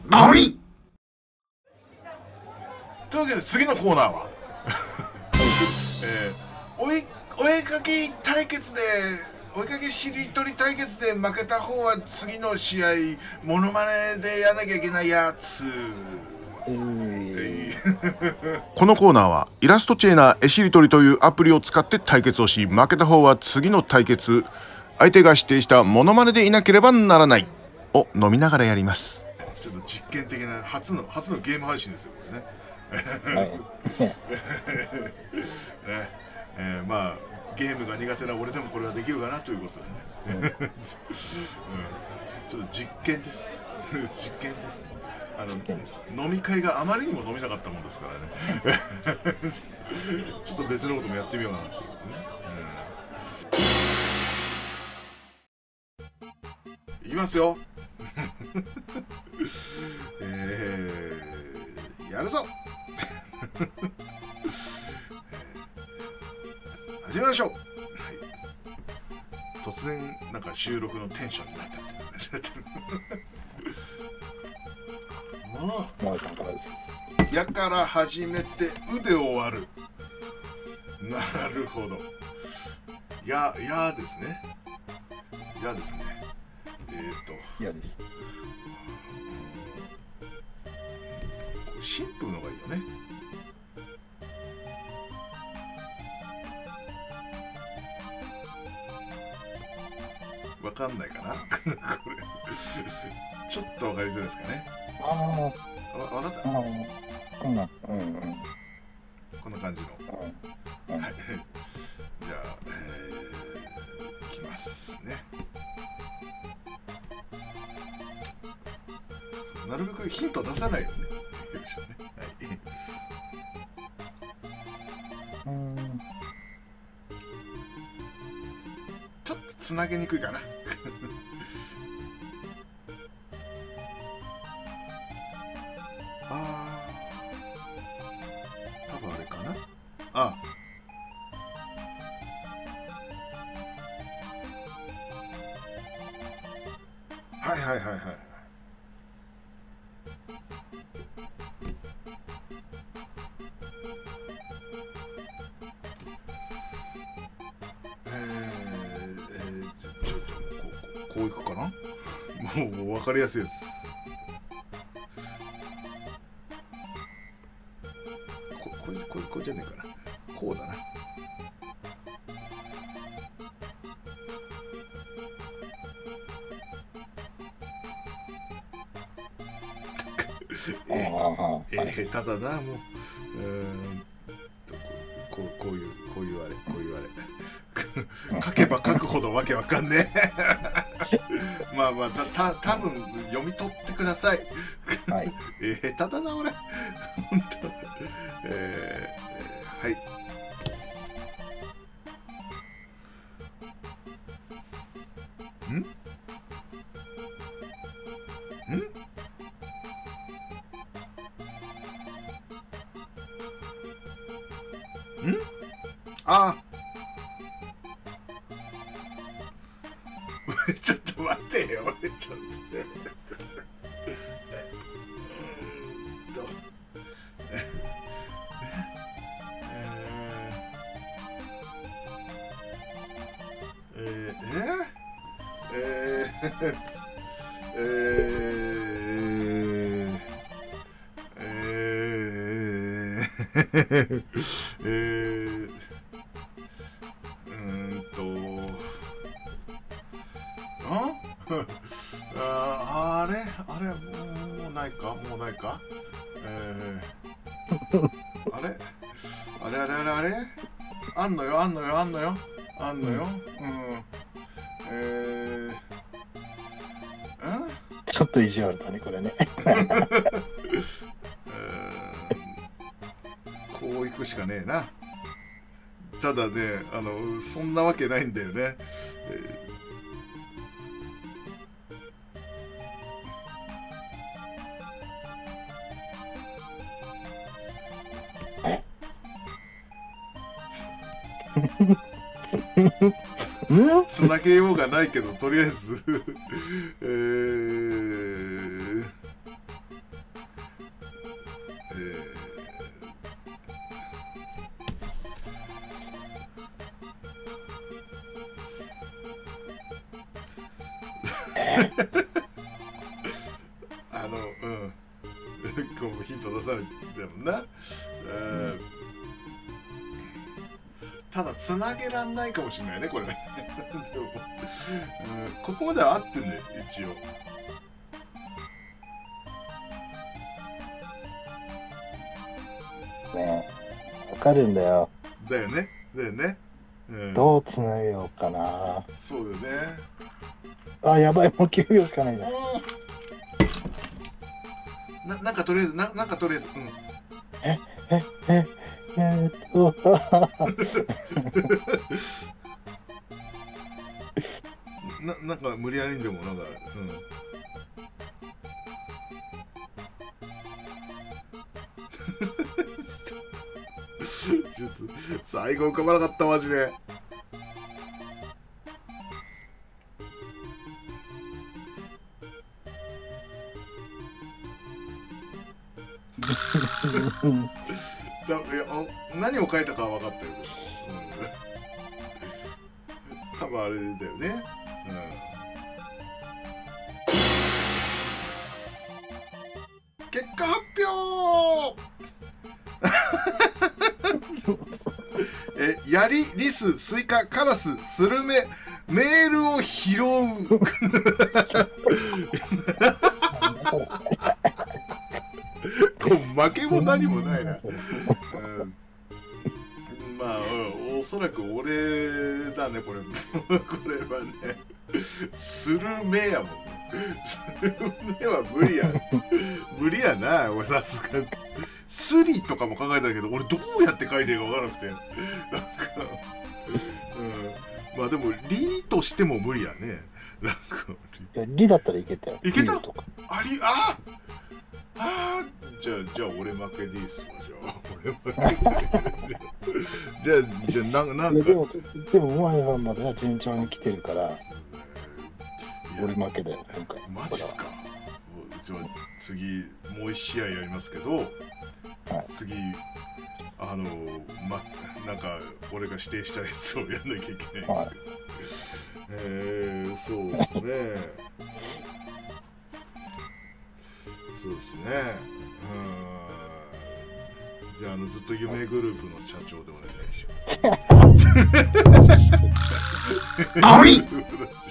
のみというわけで次のコーナーは追いかけ対決で追いかけしりとり対決で負けた方は次の試合モノマネでやらなきゃいけないやつ。このコーナーはイラストチェーナー絵しりとりというアプリを使って対決をし、負けた方は次の対決相手が指定したモノマネでいなければならないを飲みながらやります。ちょっと実験的な初のゲーム配信ですよこれね。まあゲームが苦手な俺でもこれはできるかなということでね、ちょっと実験です実験です。飲み会があまりにも飲めなかったもんですからねちょっと別のこともやってみようかなというね、いきますよやるぞ始めましょう。はい、突然なんか収録のテンションになったみたいな感じになってるやから始めてうで終わる。なるほど。やですね。やですね。 やです。 シンプルのがいいよね。わかんないかなこれちょっとわかりづらいですかね。わかった。こんな感じの。はい。じゃあ、いきますね。なるべくヒント出さないようにね。ちょっとつなげにくいかな多分あれかな。はいはいはいはい。こういくかな。もう分かりやすいです。これじゃねえかな。こうだな。下手だなもう。こういうあれ書けば書くほどわけわかんねえまあ多分読み取ってくださいはい。 下手だな俺本当。はい。ちょっと待ってよ。ちょっあれもうないかあれあんのよちょっと意地悪だねこれねこういくしかねえな。ただねそんなわけないんだよね。つなげようがないけどとりあえずヒント出されてもんな、ただつなげらんないかもしれないねこれねでも、ここまでは合ってんね一応。 ね、わかるんだよ。 だよね、だよね。 どうつなげようかな。 そうよね。 あ、やばい、もう9秒しかないじゃん。 なんかとりあえず、なんかとりあえず、なんか無理やりにでもなんか、ちょっと最後浮かばなかったマジで。何を書いたかは分かったよ、多分あれだよね、結果発表ヤリ、リス、スイカ、カラス、スルメ、メールを拾う負けも何もないな。まあ、おそらく俺だねこれこれはね。スルメやもんね。スルメは無理や無理やな。俺さすがにスリとかも考えたけど俺どうやって書いていいか分からなくて、なんかまあでもリとしても無理やね。なんかリだったらいけたよ。 いけた。あじゃあ俺負けでいいっすわ。じゃあ俺負けじゃあなんかでももやさんまでは順調に来てるから俺負けだよ今回。 マジっすか。じゃあ次もう一試合やりますけど、次なんか俺が指定したやつをやんなきゃいけないんですけど、そうですね。そうですね。じゃあずっと夢グループの社長でお願いします。